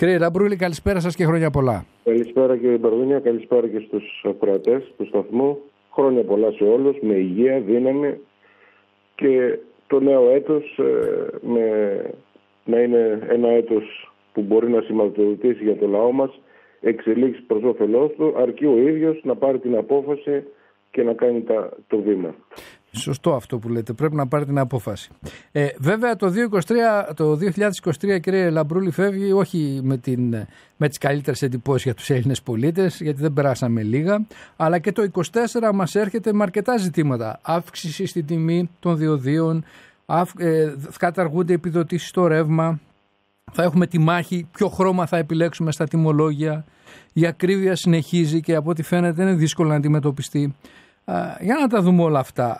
Κύριε Λαμπρούλη, καλησπέρα σας και χρόνια πολλά. Καλησπέρα κύριε Μπαρδούνια, καλησπέρα και στους ακροατές του σταθμού. Χρόνια πολλά σε όλους, με υγεία, δύναμη και το νέο έτος να είναι ένα έτος που μπορεί να σηματοδοτήσει για το λαό μας εξελίξεις προς όφελός του, αρκεί ο ίδιος να πάρει την απόφαση και να κάνει το βήμα. Σωστό αυτό που λέτε, πρέπει να πάρει την απόφαση. Βέβαια το 2023 κύριε Λαμπρούλη φεύγει όχι με τις καλύτερες εντυπώσεις για τους Έλληνες πολίτες, γιατί δεν περάσαμε λίγα, αλλά και το 2024 μας έρχεται με αρκετά ζητήματα. Αύξηση στην τιμή των διοδίων, καταργούνται επιδοτήσεις στο ρεύμα, θα έχουμε τη μάχη ποιο χρώμα θα επιλέξουμε στα τιμολόγια, η ακρίβεια συνεχίζει και από ό,τι φαίνεται είναι δύσκολο να αντιμετωπιστεί. Για να τα δούμε όλα αυτά,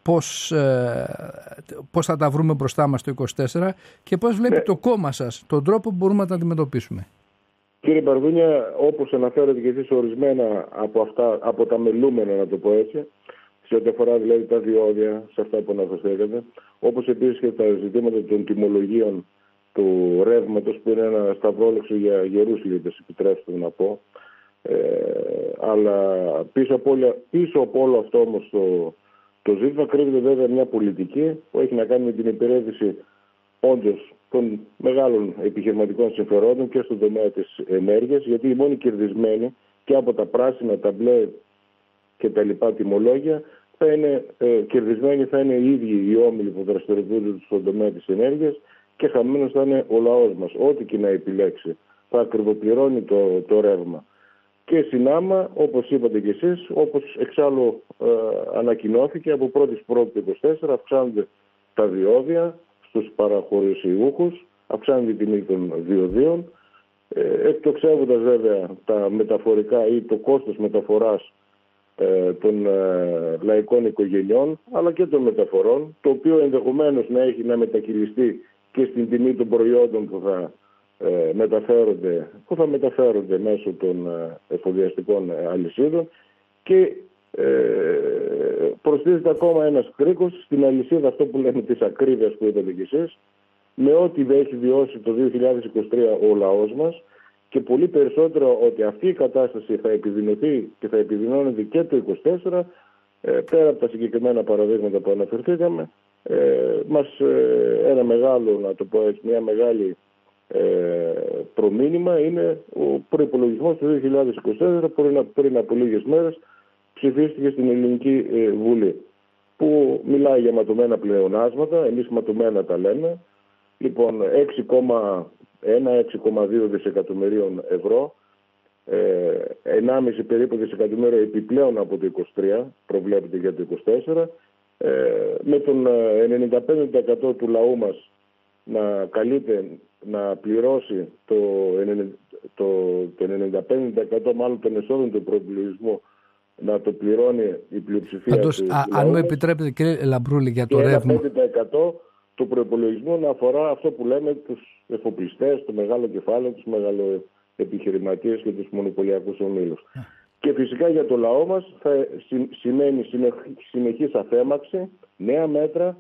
πώς θα τα βρούμε μπροστά μας το 2024 και πώς βλέπει το κόμμα σας τον τρόπο που μπορούμε να τα αντιμετωπίσουμε. Κύριε Μπαρδούνια, όπως αναφέρετε και εσείς ορισμένα από τα μελούμενα, να το πω έτσι, σε ό,τι αφορά δηλαδή τα διόδια, σε αυτά που αναφερθήκατε, όπως επίσης και τα ζητήματα των τιμολογίων του ρεύματος, που είναι ένα σταυρόλεξο για γερούς λίμπες, επιτρέψτε να πω. Αλλά πίσω από όλο αυτό όμως το ζήτημα κρύβεται βέβαια μια πολιτική που έχει να κάνει με την υπηρέτηση όντως των μεγάλων επιχειρηματικών συμφερόντων και στον τομέα της ενέργειας, γιατί οι μόνοι κερδισμένοι και από τα πράσινα, τα μπλε και τα λοιπά τιμολόγια θα είναι κερδισμένοι, θα είναι οι ίδιοι οι όμιλοι που δραστηριοποιούνται στον τομέα της ενέργειας και χαμένος θα είναι ο λαός μας. Ό,τι και να επιλέξει θα ακριβοπληρώνει το ρεύμα. Και συνάμα, όπως είπατε και εσείς, όπως εξάλλου ανακοινώθηκε, από 1η Πρώτου 2024 αυξάνονται τα διόδια στους παραχωρησιούχους, αυξάνεται η τιμή των διοδίων, εκτοξεύοντας βέβαια τα μεταφορικά ή το κόστος μεταφοράς των λαϊκών οικογενειών, αλλά και των μεταφορών, το οποίο ενδεχομένως να έχει να μετακυλιστεί και στην τιμή των προϊόντων που θα μεταφέρονται μέσω των εφοδιαστικών αλυσίδων και προσθέτεται ακόμα ένας κρίκος στην αλυσίδα, αυτό που λέμε της ακρίβειας που είπατε κι εσείς, με ό,τι δεν έχει βιώσει το 2023 ο λαός μας και πολύ περισσότερο ότι αυτή η κατάσταση θα επιδεινωθεί και θα επιδεινώνεται και το 2024, πέρα από τα συγκεκριμένα παραδείγματα που αναφερθήκαμε, ένα μεγάλο, να το πω έτσι, μια μεγάλη προμήνυμα είναι ο προϋπολογισμός του 2024 πριν από λίγες μέρες ψηφίστηκε στην Ελληνική Βουλή, που μιλάει για ματωμένα πλεονάσματα, εμείς ματωμένα τα λέμε, λοιπόν 6,2 δισεκατομμυρίων ευρώ, 1,5 περίπου δισεκατομμύριο επιπλέον από το 2023 προβλέπεται για το 2024, με τον 95% του λαού μας να καλείται να πληρώσει το 95% μάλλον των εσόδων του προϋπολογισμού, να το πληρώνει η πλειοψηφία του αν μου επιτρέπετε κύριε Λαμπρούλη για το ρεύμα, 5% του προϋπολογισμού να αφορά αυτό που λέμε τους εφοπλιστές, το μεγάλο κεφάλαιο, τους μεγαλοεπιχειρηματίες και τους μονοπωλιακούς ομίλους. Και φυσικά για το λαό μας θα σημαίνει συνεχής αφέμαξη, νέα μέτρα,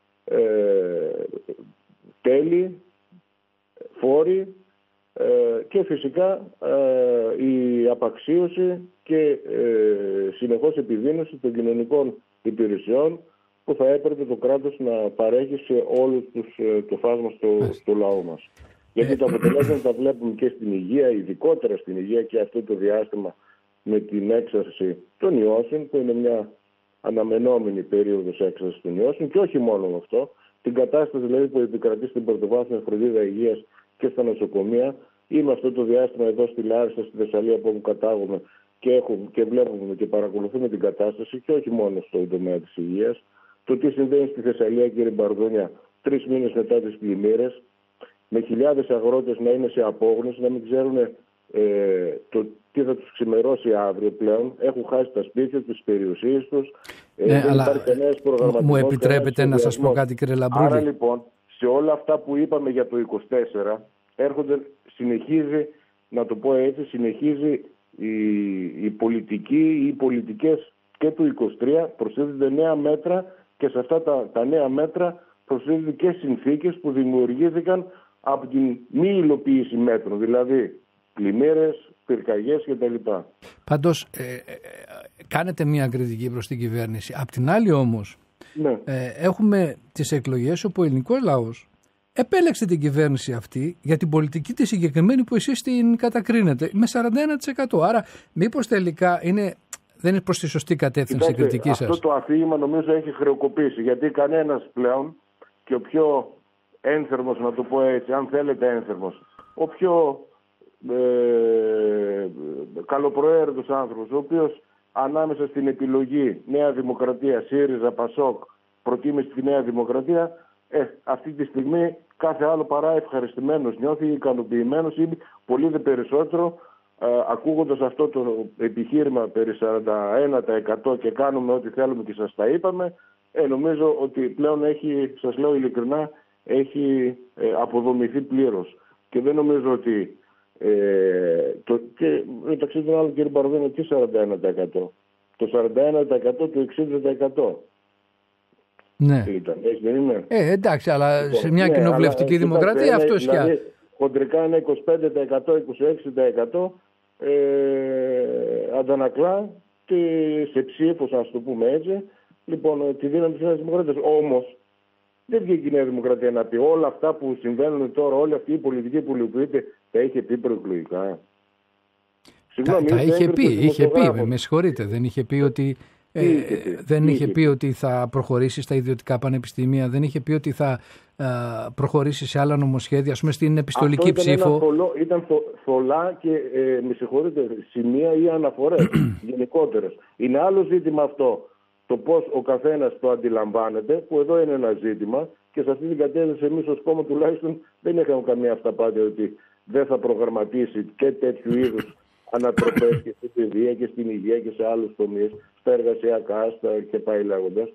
τέλη, φόροι και φυσικά η απαξίωση και συνεχώς επιδείνωση των κοινωνικών υπηρεσιών που θα έπρεπε το κράτος να παρέχει σε όλους το φάσμα στο λαό μας. Γιατί τα αποτελέσματα τα βλέπουμε και στην υγεία, ειδικότερα στην υγεία και αυτό το διάστημα με την έξαρση των ιώσεων, που είναι μια αναμενόμενη περίοδος έξαρσης των ιώσεων, και όχι μόνο με αυτό, την κατάσταση δηλαδή που επικρατεί στην πρωτοβάθμια φροντίδα υγείας και στα νοσοκομεία. Είμαι αυτό το διάστημα εδώ στη Λάρισα, στη Θεσσαλία, από όπου κατάγομαι και βλέπουμε και παρακολουθούμε την κατάσταση και όχι μόνο στον τομέα της υγείας. Το τι συμβαίνει στη Θεσσαλία, κύριε Μπαρδούνια, 3 μήνες μετά τις πλημμύρες, με χιλιάδες αγρότες να είναι σε απόγνωση, να μην ξέρουν το τι θα τους ξημερώσει αύριο πλέον. Έχουν χάσει τα σπίτια τους, τις περιουσίες τους. Αλλά μου επιτρέπετε να σας πω κάτι κύριε Λαμπρούλη. Άρα λοιπόν, σε όλα αυτά που είπαμε για το 2024, συνεχίζει, να το πω έτσι, συνεχίζει η πολιτική, οι πολιτικές και του 2023, προσθέτονται νέα μέτρα και σε αυτά τα νέα μέτρα προσθέτονται και συνθήκες που δημιουργήθηκαν από την μη υλοποίηση μέτρων, δηλαδή πλημμύρες, πυρκαγιές κτλ. Πάντως κάνετε μια κριτική προς την κυβέρνηση. Απ' την άλλη όμως Ναι. Έχουμε τις εκλογές όπου ο ελληνικός λαός επέλεξε την κυβέρνηση αυτή για την πολιτική τη συγκεκριμένη που εσείς την κατακρίνετε με 41%. Άρα μήπως τελικά δεν είναι προς τη σωστή κατεύθυνση η κριτική σας? Αυτό το αφήγημα νομίζω έχει χρεοκοπήσει, γιατί κανένας πλέον, και ο πιο ένθερμος, να το πω έτσι, αν θέλετε ένθερμος, ο πιο καλοπροαίρετος άνθρωπος, ο οποίος ανάμεσα στην επιλογή Νέα Δημοκρατία, ΣΥΡΙΖΑ, ΠΑΣΟΚ, προτίμησε τη Νέα Δημοκρατία, αυτή τη στιγμή κάθε άλλο παρά ευχαριστημένος νιώθει, ικανοποιημένος ή πολύ δε περισσότερο, ακούγοντας αυτό το επιχείρημα περί 41% και κάνουμε ό,τι θέλουμε και σας τα είπαμε, νομίζω ότι πλέον έχει, σας λέω ειλικρινά, έχει αποδομηθεί πλήρως. Και δεν νομίζω ότι και μεταξύ των άλλων, κύριε Μπαρδένο, τι 41%? Το 41% του 60%. Ναι. Ήταν, έτσι δεν είναι? Εντάξει, αλλά λοιπόν, σε μια κοινοβουλευτική δημοκρατία αυτό ισχύει. Δηλαδή, χοντρικά είναι 25%, 26% αντανακλά σε ψήφους, ας το πούμε έτσι, λοιπόν, τη δύναμη της Νέας Δημοκρατίας. Όμως, δεν βγήκε η Νέα Δημοκρατία να πει όλα αυτά που συμβαίνουν τώρα, όλη αυτή η πολιτική που υλοποιείται, τα είχε πει προεκλογικά? Τα είχε πει, με συγχωρείτε, δεν είχε πει ότι... δεν είχε πει ότι θα προχωρήσει στα ιδιωτικά πανεπιστήμια, δεν είχε πει ότι θα προχωρήσει σε άλλα νομοσχέδια, ας πούμε στην επιστολική ψήφο. Ήταν θολά και με συγχωρείτε, σημεία ή αναφορές γενικότερες. Είναι άλλο ζήτημα αυτό, το πώς ο καθένας το αντιλαμβάνεται, που εδώ είναι ένα ζήτημα, και σε αυτή την κατεύθυνση εμείς ως κόμμα τουλάχιστον δεν είχαμε καμία αυταπάτη ότι δεν θα προγραμματίσει και τέτοιου είδους ανατροπές και στην παιδεία και στην υγεία και σε άλλους τομείς, στα εργασιακά, και πάει λέγοντας.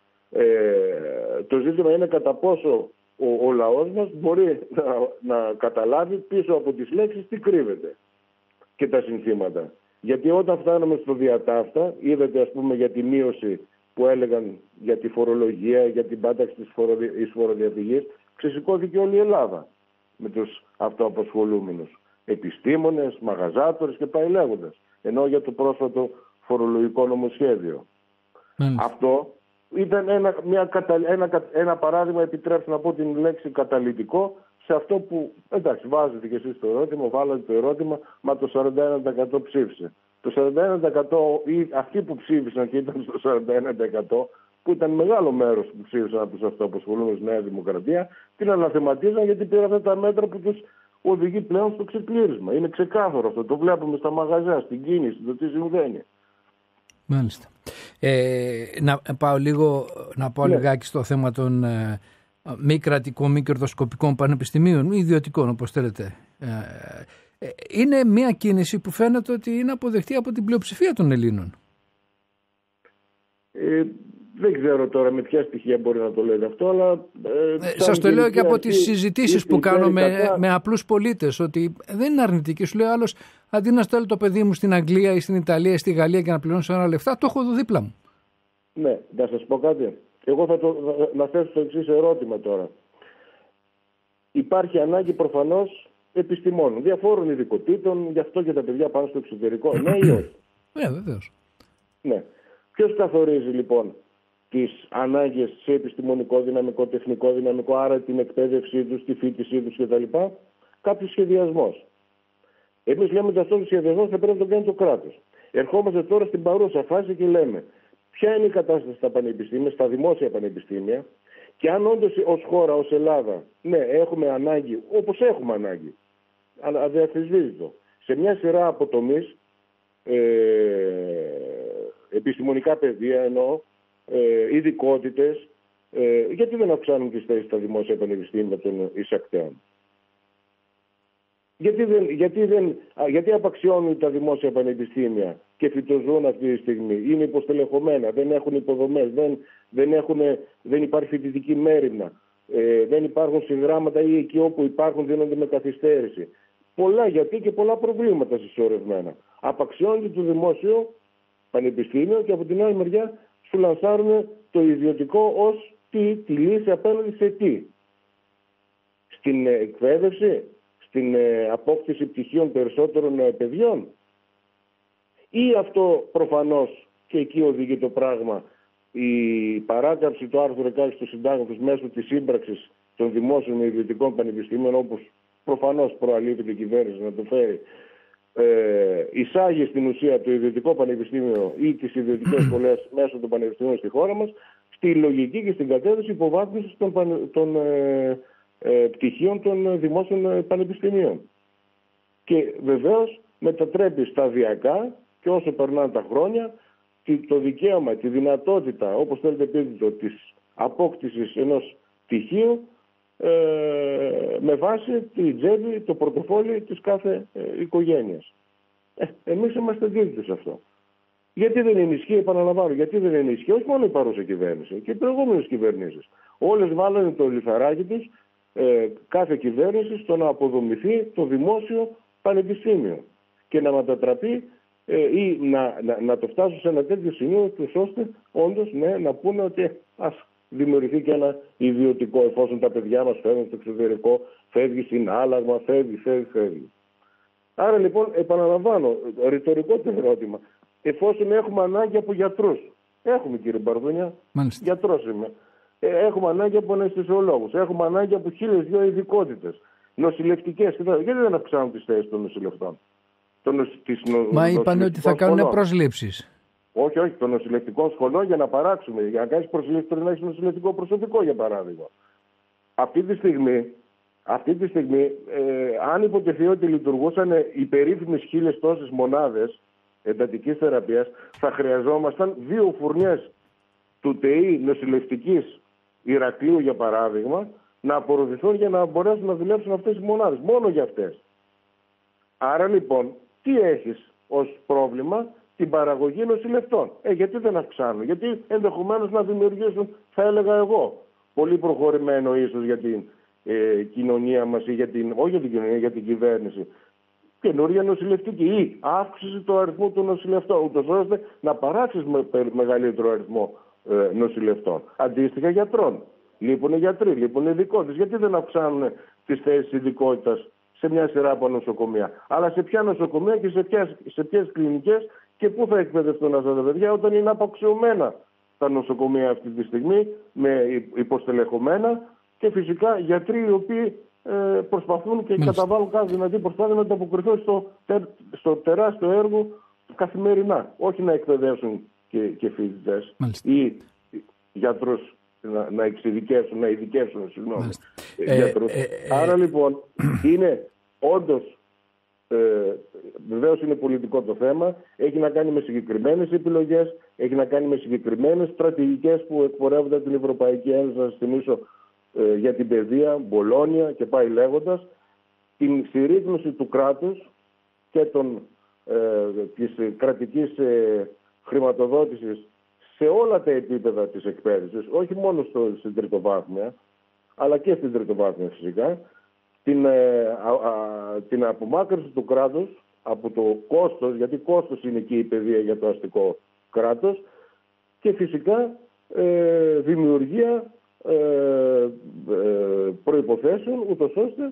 Το ζήτημα είναι κατά πόσο ο λαός μας μπορεί να καταλάβει πίσω από τις λέξεις τι κρύβεται και τα συνθήματα. Γιατί όταν φτάνουμε στο διατάφτα, είδατε ας πούμε για τη μείωση που έλεγαν για τη φορολογία, για την πάταξη της φοροδιαφυγής, ξεσηκώθηκε όλη η Ελλάδα με τους αυτοαπασχολούμενους. Επιστήμονες, μαγαζάτορες και πάει λέγοντας. Ενώ για το πρόσφατο φορολογικό νομοσχέδιο. Αυτό ήταν ένα παράδειγμα, επιτρέψτε να πω την λέξη καταλυτικό, σε αυτό που, εντάξει, βάζετε και εσείς το ερώτημα, βάλατε το ερώτημα, μα το 41% ψήφισε. Το 41% ή αυτοί που ψήφισαν και ήταν στο 41%, που ήταν μεγάλο μέρος που ψήφισαν από τους αυτοαπασχολούμενους Νέα Δημοκρατία, την αναθεματίζαν γιατί πήραν αυτά τα μέτρα που τους οδηγεί πλέον στο ξεκλήρισμα. Είναι ξεκάθαρο αυτό. Το βλέπουμε στα μαγαζιά, στην κίνηση, το τι συμβαίνει. Μάλιστα. Να πάω λιγάκι στο θέμα των μη κρατικών, μη κερδοσκοπικών πανεπιστημίων, μη ιδιωτικών όπως θέλετε. Είναι μια κίνηση που φαίνεται ότι είναι αποδεκτή από την πλειοψηφία των Ελλήνων. Δεν ξέρω τώρα με ποια στοιχεία μπορεί να το λέτε αυτό, αλλά... σας το λέω και από τις συζητήσεις που κάνω με απλούς πολίτες, ότι δεν είναι αρνητική. Σου λέει άλλος, αντί να στέλνω το παιδί μου στην Αγγλία ή στην Ιταλία ή στη Γαλλία και να πληρώνω ένα λεφτά, το έχω εδώ δίπλα μου. Ναι, να σας πω κάτι. Εγώ να θέσω το εξής ερώτημα τώρα. Υπάρχει ανάγκη προφανώς επιστημόνων, διαφόρων ειδικοτήτων, γι' αυτό και τα παιδιά πάνε στο εξωτερικό. Ναι ή όχι? Ναι, βεβαίως. Ναι. Ποιος καθορίζει λοιπόν τις ανάγκες σε επιστημονικό δυναμικό, τεχνικό δυναμικό, άρα την εκπαίδευσή τους, τη φοιτησή τους κτλ? Κάποιος σχεδιασμός. Εμείς λέμε ότι αυτό το σχεδιασμό θα πρέπει να το κάνει το κράτος. Ερχόμαστε τώρα στην παρούσα φάση και λέμε ποια είναι η κατάσταση στα πανεπιστήμια, στα δημόσια πανεπιστήμια, και αν όντως ως χώρα, ως Ελλάδα, ναι, έχουμε ανάγκη, όπως έχουμε ανάγκη, αδιαφυσβήτητο, σε μια σειρά από τομείς, επιστημονικά πεδία εννοώ, ειδικότητες, γιατί δεν αυξάνουν τις θέσεις στα δημόσια πανεπιστήμια των εισακτέων? Γιατί απαξιώνουν τα δημόσια πανεπιστήμια και φυτοζούν αυτή τη στιγμή? Είναι υποστελεχωμένα, δεν έχουν υποδομές, δεν υπάρχει φοιτητική μέριμνα, δεν υπάρχουν συγγράμματα ή εκεί όπου υπάρχουν δίνονται με καθυστέρηση. Πολλά γιατί και πολλά προβλήματα συσσωρευμένα. Απαξιώνεται το δημόσιο πανεπιστήμιο και από την άλλη μεριά σου λανσάρουν το ιδιωτικό ως τη λύση απέναντι σε τι? στην εκπαίδευση, στην απόκτηση πτυχίων περισσότερων παιδιών? Ή αυτό προφανώς, και εκεί οδηγεί το πράγμα, η παράκαμψη του άρθρου 16 του Συντάγματος μέσω της σύμπραξης των δημόσιων με ιδιωτικών πανεπιστήμιων, όπως προφανώς προαλείται η κυβέρνηση να το φέρει, εισάγει στην ουσία το ιδιωτικό πανεπιστήμιο ή τις ιδιωτικές σχολές μέσω των πανεπιστήμιων στη χώρα μας στη λογική και στην κατεύθυνση υποβάθμισης των πτυχίων των δημόσιων πανεπιστημίων. Και βεβαίως μετατρέπει σταδιακά και όσο περνάνε τα χρόνια το δικαίωμα, τη δυνατότητα, όπως θέλετε πείτε, της απόκτησης ενός πτυχίου με βάση τη τσέπη, το πορτοφόλι της κάθε οικογένειας. Εμείς είμαστε αντίθετοι σε αυτό. Γιατί δεν ενισχύει, επαναλαμβάνω, γιατί δεν ενισχύει όχι μόνο η παρούσα κυβέρνηση και οι προηγούμενες κυβερνήσεις. Όλες βάλανε το λιθαράκι τους, κάθε κυβέρνηση, στο να αποδομηθεί το δημόσιο πανεπιστήμιο και να μετατραπεί ή να το φτάσουν σε ένα τέτοιο σημείο, ώστε όντως να πούνε ότι ας δημιουργηθεί και ένα ιδιωτικό, εφόσον τα παιδιά μας φεύγουν στο εξωτερικό, φεύγει συνάλλαγμα, φεύγει. Άρα λοιπόν, επαναλαμβάνω, ρητορικό το ερώτημα. Εφόσον έχουμε ανάγκη από γιατρούς, έχουμε κύριε Μπαρδούνια, γιατρός είμαι, έχουμε ανάγκη από αναισθησιολόγους, έχουμε ανάγκη από 1.002 ειδικότητες, νοσηλευτικές, γιατί δεν αυξάνουν τις θέσεις των νοσηλευτών? Μα είπαν ότι θα κάνουν προσλήψεις. Όχι, των νοσηλευτικών σχολών για να παράξουμε. Για να κάνεις προσλήψεις πρέπει να έχεις νοσηλευτικό προσωπικό, για παράδειγμα. Αυτή τη στιγμή, αν υποτεθεί ότι λειτουργούσαν οι περίφημες 1.000 τόσες μονάδες εντατικής θεραπείας, θα χρειαζόμασταν 2 φουρνιές του ΤΕΗ νοσηλευτικής Ηρακλείου, για παράδειγμα, να απορροφηθούν για να μπορέσουν να δουλέψουν αυτές οι μονάδες. Μόνο για αυτές. Άρα λοιπόν, τι έχεις ως πρόβλημα? Την παραγωγή νοσηλευτών. Γιατί δεν αυξάνουν? Γιατί ενδεχομένως να δημιουργήσουν, θα έλεγα εγώ, πολύ προχωρημένο ίσως για την κοινωνία μας ή όχι για την κοινωνία, για την κυβέρνηση, καινούργια νοσηλευτική ή αύξηση του αριθμού των νοσηλευτών, ούτως ώστε να παράξεις μεγαλύτερο αριθμό νοσηλευτών. Αντίστοιχα γιατρών. Λείπουν γιατροί, λείπουν ειδικότητες. Γιατί δεν αυξάνουν τις θέσεις ειδικότητας σε μια σειρά από νοσοκομεία? Αλλά σε ποια νοσοκομεία και σε ποιες κλινικές και πού θα εκπαιδευτούν αυτά τα παιδιά, όταν είναι αποξιωμένα τα νοσοκομεία αυτή τη στιγμή, με υποστελεχωμένα, και φυσικά γιατροί οι οποίοι προσπαθούν και καταβάλουν κάθε δυνατή προσπάθεια να ανταποκριθούν στο τεράστιο έργο καθημερινά. Όχι να εκπαιδεύσουν και φοιτητές ή γιατρούς να ειδικεύσουν γιατρούς. Άρα λοιπόν είναι όντως, βεβαίως είναι πολιτικό το θέμα, έχει να κάνει με συγκεκριμένες επιλογές, έχει να κάνει με συγκεκριμένες στρατηγικές που εκπορεύονται από την Ευρωπαϊκή Ένωση, να σας θυμίσω, για την παιδεία, Μπολόνια και πάει λέγοντας, την συρρήγνωση του κράτους και της κρατικής χρηματοδότησης σε όλα τα επίπεδα της εκπαίδευσης, όχι μόνο στην τριτοβάθμια, αλλά και στην τριτοβάθμια φυσικά, την απομάκρυνση του κράτους από το κόστος, γιατί κόστος είναι εκεί η παιδεία για το αστικό κράτος, και φυσικά δημιουργία προϋποθέσεων ούτως ώστε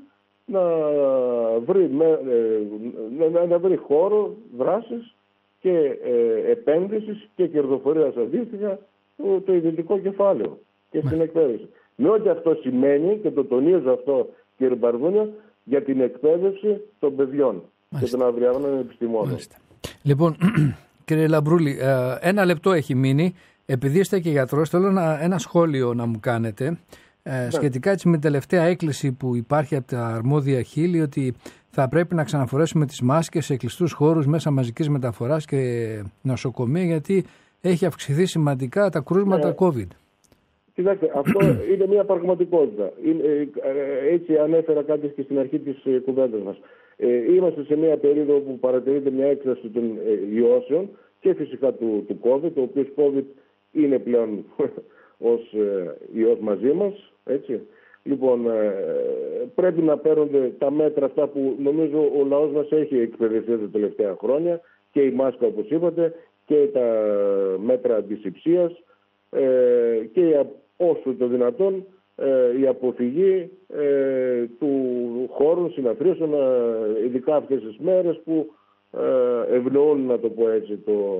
να βρει χώρο δράσης και επένδυσης και κερδοφορίας αντίστοιχα το ιδιωτικό κεφάλαιο και στην εκπαίδευση. Με ό,τι αυτό σημαίνει, και το τονίζω αυτό κύριε Μπαρδούνια, για την εκπαίδευση των παιδιών και των αυριανών επιστημόνων. Λοιπόν, κύριε Λαμπρούλη, 1 λεπτό έχει μείνει. Επειδή είστε και γιατρός, θέλω ένα σχόλιο να μου κάνετε σχετικά έτσι με την τελευταία έκκληση που υπάρχει από τα αρμόδια χείλη, ότι θα πρέπει να ξαναφορέσουμε τις μάσκες σε κλειστούς χώρους, μέσα μαζικής μεταφοράς και νοσοκομεία, γιατί έχει αυξηθεί σημαντικά τα κρούσματα COVID. Κοιτάξτε, αυτό είναι μια πραγματικότητα. Έτσι ανέφερα κάτι και στην αρχή της κουβέντας μας. Είμαστε σε μια περίοδο που παρατηρείται μια έκθεση των ιώσεων και φυσικά του COVID, το οποίο COVID είναι πλέον ως ιός μαζί μας, έτσι. Λοιπόν, πρέπει να παίρνονται τα μέτρα αυτά που νομίζω ο λαός μας έχει εκπαιδευτεί τα τελευταία χρόνια, και η μάσκα όπως είπατε, και τα μέτρα αντισηψίας, και όσο το δυνατόν η αποφυγή του χώρου συναθρήσεων, ειδικά αυτές τις μέρες που ευνοούν, να το πω έτσι,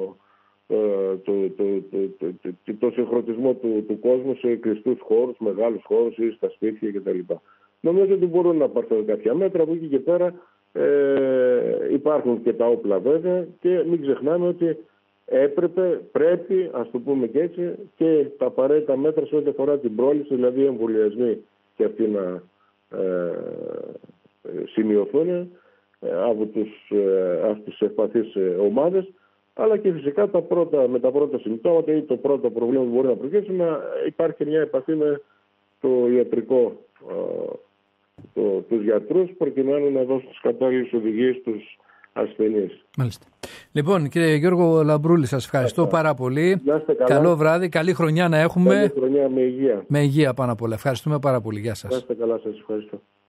το συγχρονισμό του κόσμου σε κλειστούς χώρους, μεγάλους χώρους ή στα σπίτια κτλ. Νομίζω ότι μπορούν να πάρθουν κάποια μέτρα. Από εκεί και πέρα υπάρχουν και τα όπλα βέβαια, και μην ξεχνάμε ότι πρέπει, ας το πούμε και έτσι, και τα απαραίτητα μέτρα σε ό,τι αφορά την πρόληψη, δηλαδή οι εμβολιασμοί και αυτοί να σημειωθούν από τις ευπαθείς ομάδες, αλλά και φυσικά με τα πρώτα συμπτώματα ή το πρώτο πρόβλημα που μπορεί να προκύψει, να υπάρχει μια επαφή με το ιατρικό, τους γιατρούς, προκειμένου να δώσουν τις κατάλληλες οδηγίες στους ασθενείς. Μάλιστα. Λοιπόν, κύριε Γιώργο Λαμπρούλη, σας ευχαριστώ πάρα πολύ. Καλό βράδυ, καλή χρονιά να έχουμε. Καλή χρονιά με υγεία. Με υγεία πάνω απ' όλα. Ευχαριστούμε πάρα πολύ. Γεια σας. Να είστε καλά, σας ευχαριστώ.